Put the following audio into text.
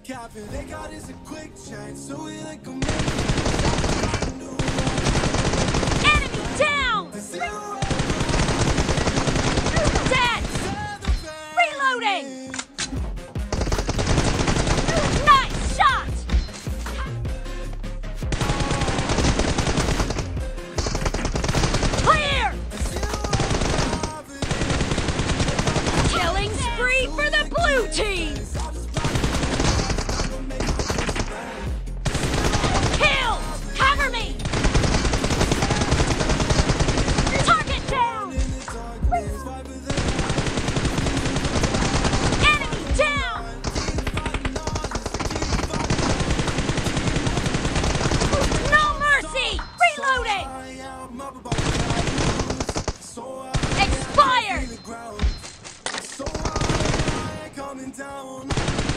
capping. They got us a quick change, so we like a Enemy down! Dead! Reloading! Nice shot! Clear! Killing spree for the blue team! Kill! Cover me! Target down! Enemy down! No mercy! Reloading! Expired! coming down.